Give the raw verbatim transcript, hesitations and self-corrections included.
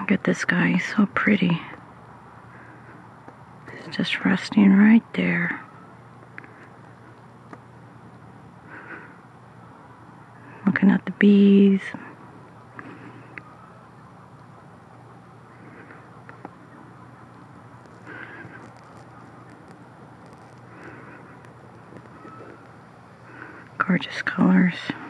Look at this guy, he's so pretty. He's just resting right there. Looking at the bees. Gorgeous colors.